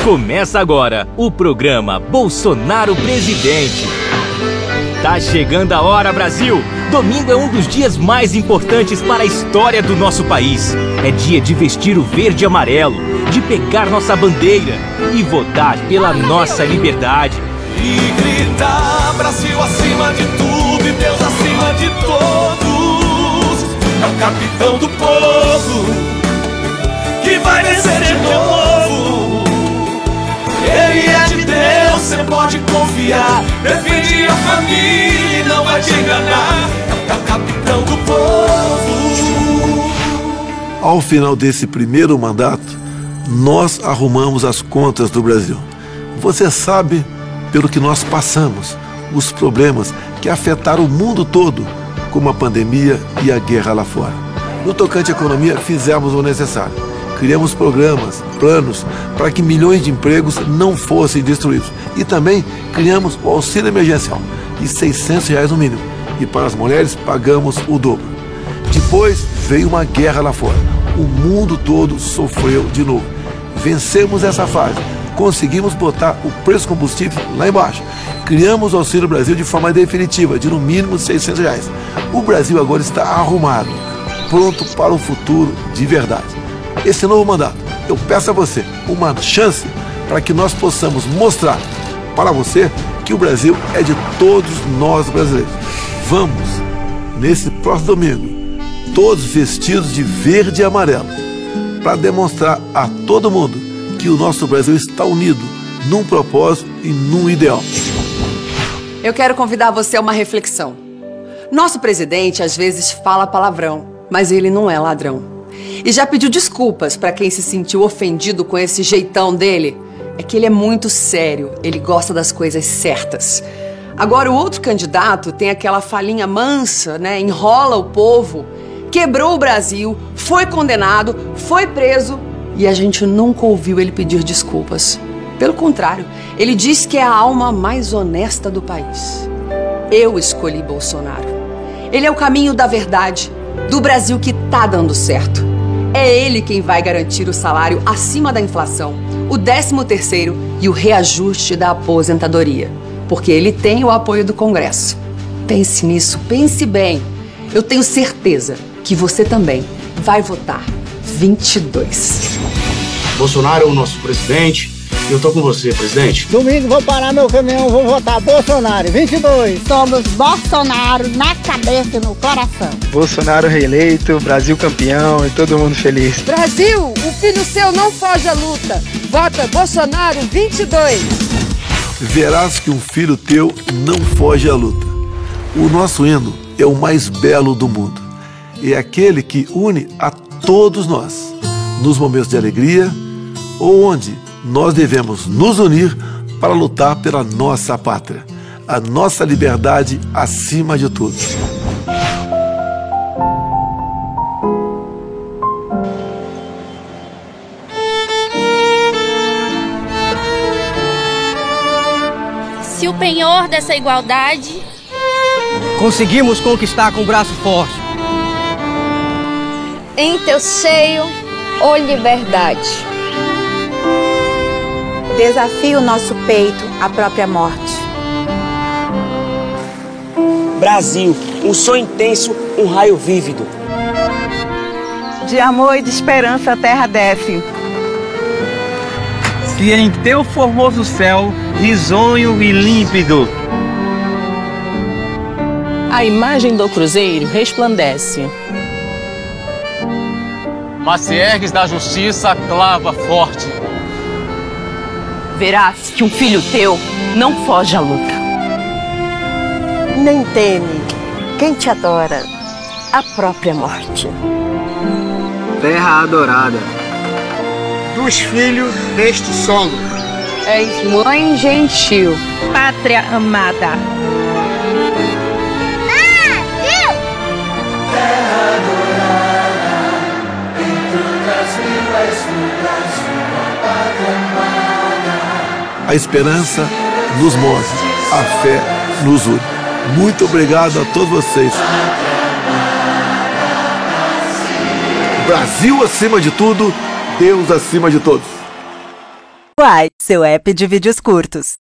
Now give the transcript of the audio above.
Começa agora o programa Bolsonaro Presidente. Tá chegando a hora, Brasil! Domingo é um dos dias mais importantes para a história do nosso país. É dia de vestir o verde e amarelo, de pegar nossa bandeira e votar pela nossa liberdade. E gritar: Brasil acima de tudo e Deus acima de todos. É o capitão do povo que vai vencer de novo. Ele é de Deus, cê pode confiar. Defende a família e não vai te enganar. É o capitão do povo. Ao final desse primeiro mandato, nós arrumamos as contas do Brasil. Você sabe pelo que nós passamos, os problemas que afetaram o mundo todo, como a pandemia e a guerra lá fora. No tocante à economia, fizemos o necessário. Criamos programas, planos para que milhões de empregos não fossem destruídos. E também criamos o auxílio emergencial de R$600 no mínimo. E para as mulheres pagamos o dobro. Depois veio uma guerra lá fora. O mundo todo sofreu de novo. Vencemos essa fase. Conseguimos botar o preço do combustível lá embaixo. Criamos o Auxílio Brasil de forma definitiva, de no mínimo R$600. O Brasil agora está arrumado, pronto para o futuro de verdade. Esse novo mandato, eu peço a você uma chance para que nós possamos mostrar para você que o Brasil é de todos nós brasileiros. Vamos, nesse próximo domingo, todos vestidos de verde e amarelo, para demonstrar a todo mundo que o nosso Brasil está unido num propósito e num ideal. Eu quero convidar você a uma reflexão. Nosso presidente às vezes fala palavrão, mas ele não é ladrão. E já pediu desculpas para quem se sentiu ofendido com esse jeitão dele. É que ele é muito sério, ele gosta das coisas certas. Agora o outro candidato tem aquela falinha mansa, né? Enrola o povo, quebrou o Brasil, foi condenado, foi preso e a gente nunca ouviu ele pedir desculpas. Pelo contrário, ele diz que é a alma mais honesta do país. Eu escolhi Bolsonaro. Ele é o caminho da verdade, do Brasil que tá dando certo. É ele quem vai garantir o salário acima da inflação, o 13º e o reajuste da aposentadoria. Porque ele tem o apoio do Congresso. Pense nisso, pense bem. Eu tenho certeza que você também vai votar 22. Bolsonaro é o nosso presidente. Eu tô com você, presidente. Domingo vou parar meu caminhão, vou votar Bolsonaro, 22. Somos Bolsonaro na cabeça e no coração. Bolsonaro reeleito, Brasil campeão e todo mundo feliz. Brasil, o filho seu não foge à luta. Vota Bolsonaro 22. Verás que um filho teu não foge à luta. O nosso hino é o mais belo do mundo. É aquele que une a todos nós, nos momentos de alegria ou onde nós devemos nos unir para lutar pela nossa pátria, a nossa liberdade acima de tudo. Se o penhor dessa igualdade conseguimos conquistar com o braço forte. Em teu seio, ó liberdade. Desafia o nosso peito à própria morte. Brasil, um sonho intenso, um raio vívido. De amor e de esperança a terra desce. Que em teu formoso céu, risonho e límpido, a imagem do cruzeiro resplandece. Mas se ergues da justiça, clava forte. Verás que um filho teu não foge à luta. Nem teme quem te adora, a própria morte. Terra adorada dos filhos deste solo. És mãe gentil, pátria amada. Brasil! Terra adorada, entre outras vilas do Brasil, a pátria amada. A esperança nos move, a fé nos une. Muito obrigado a todos vocês. Brasil acima de tudo, Deus acima de todos. Quai, seu app de vídeos curtos.